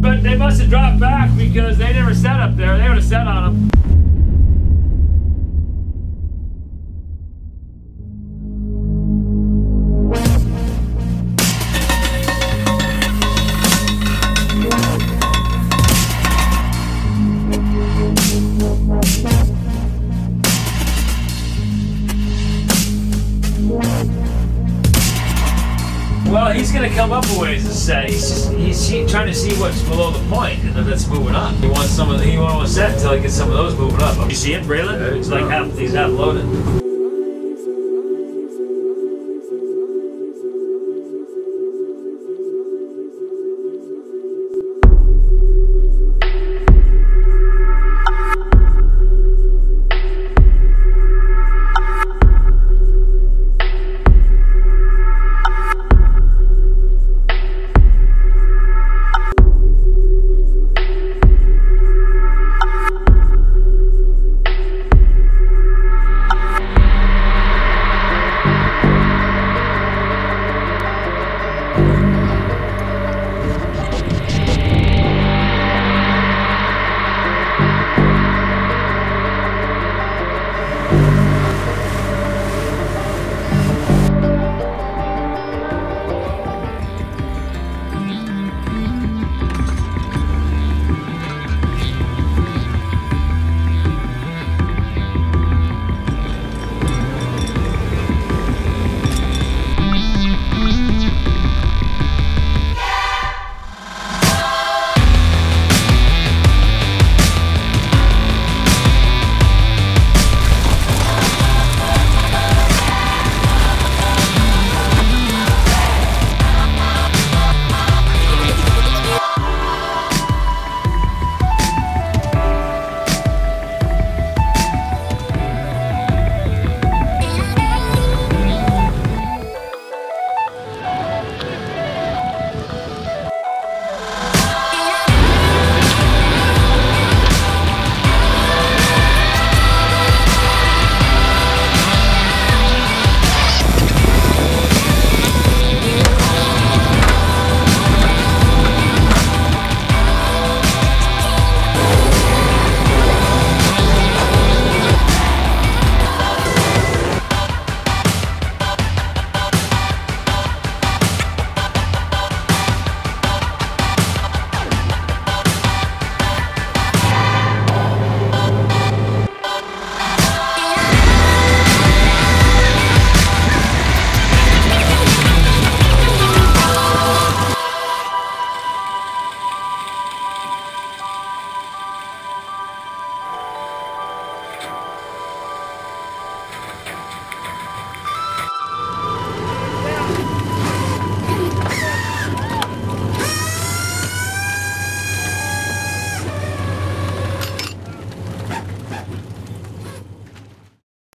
but they must have dropped back because they never set up there. They would have set on them. Well, he's going to come up a ways to set. He's trying to see what's below the point, and if it's moving up. He wants some of. He won't set until he gets some of those moving up. You see it, Braylon? He's like he's half loaded.